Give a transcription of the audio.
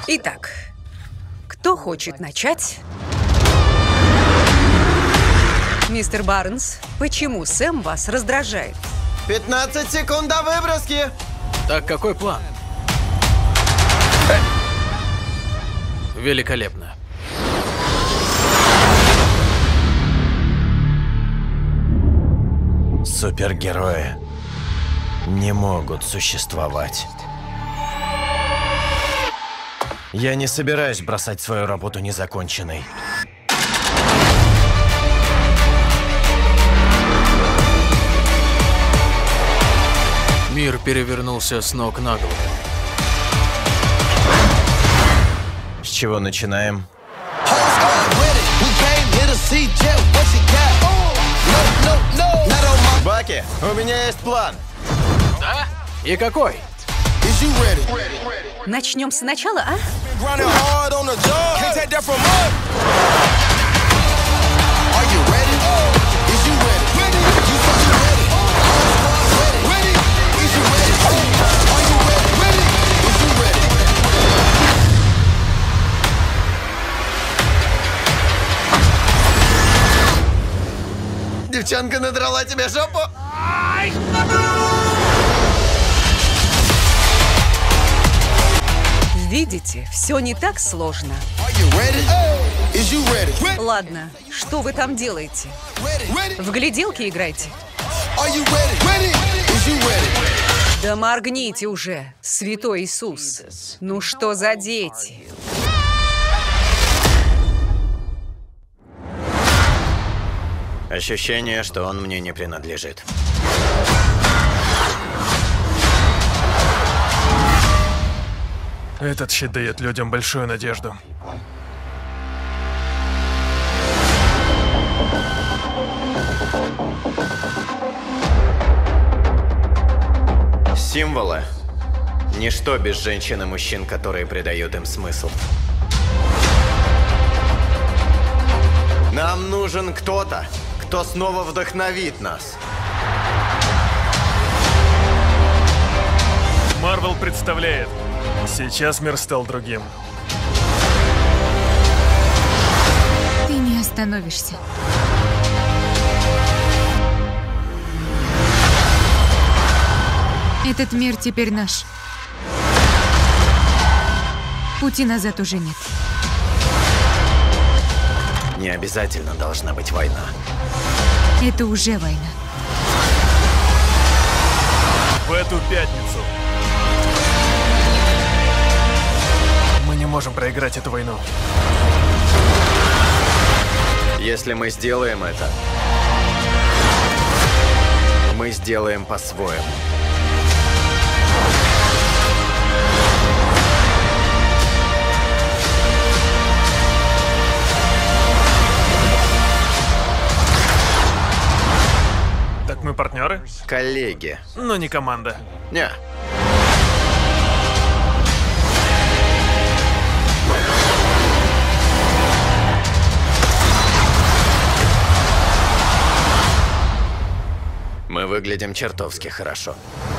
Итак, кто хочет начать? Мистер Барнс, почему Сэм вас раздражает? 15 секунд до выброски! Так какой план? Великолепно. Супергерои не могут существовать. Я не собираюсь бросать свою работу незаконченной. Мир перевернулся с ног на голову. С чего начинаем? Баки, у меня есть план. Да? И какой? Начнем сначала, а? Девчонка надрала тебе жопу? Видите, все не так сложно. Ладно, что вы там делаете? В гляделки играете? Да моргните уже, святой Иисус. Ну что за дети? Ощущение, что он мне не принадлежит. Этот щит дает людям большую надежду. Символы. Ничто без женщин и мужчин, которые придают им смысл. Нам нужен кто-то, кто снова вдохновит нас. Марвел представляет. Сейчас мир стал другим. Ты не остановишься. Этот мир теперь наш. Пути назад уже нет. Не обязательно должна быть война. Это уже война. В эту пятницу мы не можем проиграть эту войну. Если мы сделаем это, мы сделаем по-своему. Так мы партнеры, Коллеги. но не команда. Не. Мы выглядим чертовски хорошо.